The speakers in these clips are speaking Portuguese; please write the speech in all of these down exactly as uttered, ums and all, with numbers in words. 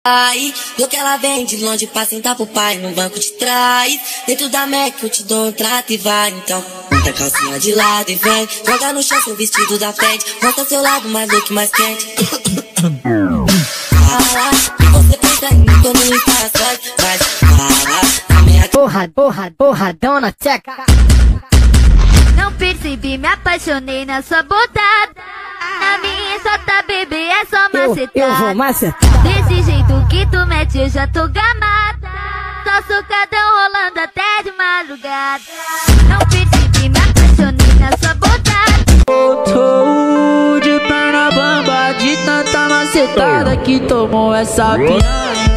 Aí, do que ela vem de longe pra sentar pro pai no banco de trás. Dentro da Mac eu te dou um trato e vai. Então, muita calcinha de lado e vem. Joga no chão seu vestido da frente. Mostra seu lado mais louco, mais quente. Para, que você pensa em mim, tô no Instagram. Mas, para, a minha... Porra, porra, porra, dona tcheca. Não percebi, me apaixonei na sua botada. Na minha só tá bebê, é só macetada. Eu, eu vou macetar. Desse jeito que tu mete eu já tô gamada. Só socadão rolando até de madrugada. Não percebi, me apaixonei na sua botada. Voltou de perna bamba, de tanta macetada que tomou essa piranha.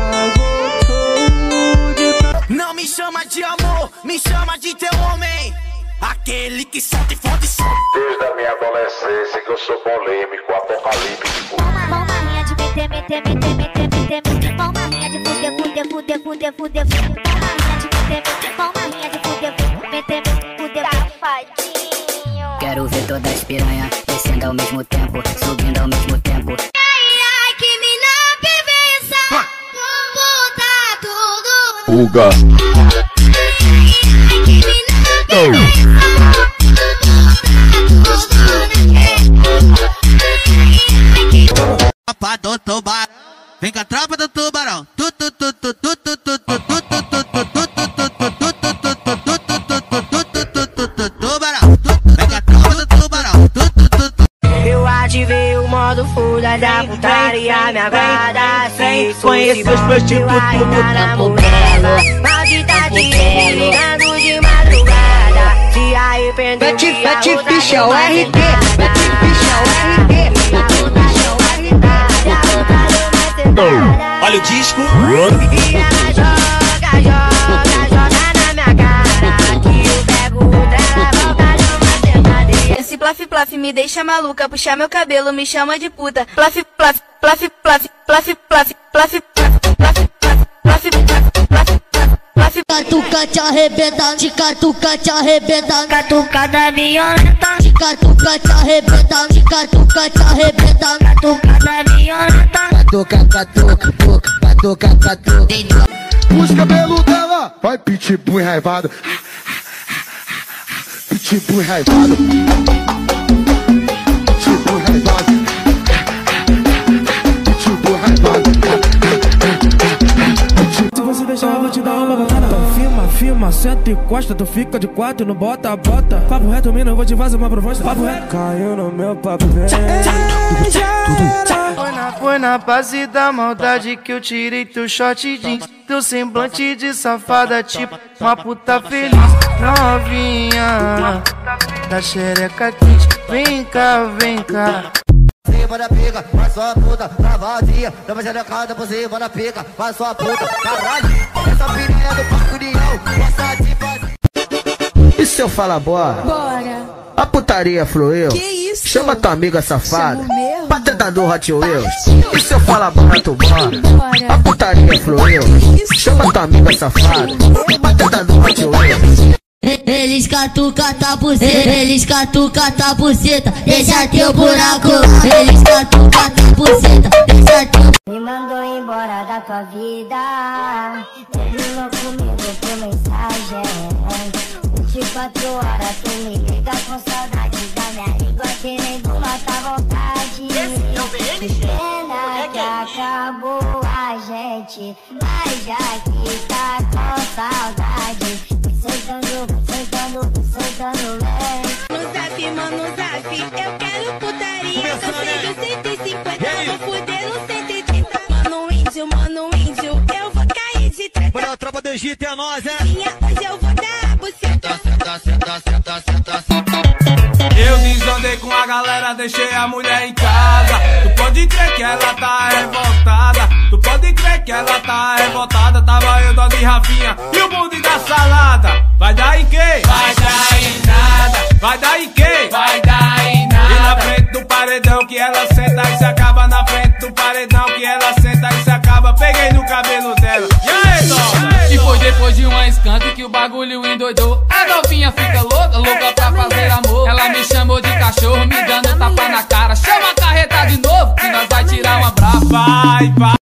Não me chama de amor, me chama de teu homem. Aquele que solta e fode e solta. Desde a minha adolescência que eu sou polêmico, apocalíptico. Palma minha de meter, meter, meter, meter, meter, meter. Palma minha de fuder, fuder, fuder, fuder, fuder, fuder. Palma minha de meter, meter. Palma minha de fuder, fuder, meter, fuder, safadinho. Quero ver todas as piranhas descendo ao mesmo tempo, subindo ao mesmo tempo. Ai, ai, que mina bebeça. Puta tudo. Uga. Ai, que mina bebeça. Tropa do tubarão, vem com a tropa do tubarão. Tu tu tu tu tu tu tu tu tu tu tu tu tubarão. Vem com a tropa do tubarão. Eu ativei o modo fuda da putaria, me agrada sem conhecer os meus tipos tudo na mulher. Maldita de ligando de madrugada, se arrependeu. Mete, mete ficha, o R D. Mete ficha, o R D. Olha o disco. E ela joga, joga, joga na minha cara, que eu pego dela, volta de uma semadeira. Esse plaf plaf me deixa maluca, puxar meu cabelo me chama de puta. Plaf plaf, plaf plaf, plaf plaf, plaf plaf, plaf plaf, plaf plaf. Catuca te arrebenta, de catuca te arrebenta, Catucada violenta, de catuca te arrebenta, de catuca te arrebenta, catucada violenta. catuca, catuca, catuca, catuca, catuca. Os cabelos dela vai pitbull enraivado. Pitbull enraivado. Pitbull enraivado. Pitbull enraivado. Se você deixar eu vou te dar uma balançada. Então filma, filma, senta e encosta. Tu fica de quatro, não bota, bota. Papo reto, mina, eu vou te fazer uma proposta. Papo reto. Caiu no meu papo, vem. Foi na, foi na base da maldade que eu tirei teu short jeans. Teu semblante de safada, tipo uma puta feliz. Novinha, da xereca quente. Vem cá, vem cá. Cima da pica, faz sua puta, tá vazia. Dá xerecada por cima da pica, faz sua puta, caralho. Essa piranha do Parque União, gosta de fazer. E se eu falar bora? Bora. A putaria fluiu. Que isso? Chama tua amiga safada. Chamo mesmo? Patentador Hot Wheels. E se eu falar bora, tu bora? Bora. A putaria fluiu. isso? Chama tua amiga safada. Patentador Hot Wheels. Eles catuca tá buceta, eles catuca tá buceta, deixa teu buraco. Eles catuca tá buceta, deixa teu. Me mandou embora da tua vida, terminou comigo por mensagem. vinte e quatro horas tu me liga com saudade da minha língua, querendo matar a vontade. Pena que acabou a gente, mas já que tá com saudade, sentando, sentando, sentando bem. No zap, mano, zap, eu quero putaria. Cansei do cento e cinquenta, vou fuder no cento e trinta. Mano índio, mano índio, eu vou cair de treta. Olha a tropa do Egito, é nós, é? Hoje eu vou dar buceta. Senta, senta, senta, senta, senta. Eu desandei com a galera, deixei a mulher em casa. Tu pode crer que ela tá revoltada. Tu pode crer que ela tá revoltada. Tava eu, Dó de Rafinha e o mundo da salada. Vai dar em quê? Vai dar em nada. Vai dar em quê? Vai dar em nada. E na frente do paredão que ela senta e se acaba. Na frente do paredão que ela senta e se acaba. Peguei no cabelo dela. E aí, Dó? E foi depois de uma skunk que o bagulho endoidou. A novinha fica louca, louca pra fazer amor. Ela me chamou de cachorro, me dando tapa na cara. Chama a carreta de novo, que nós vai tirar uma brava. Vai, vai.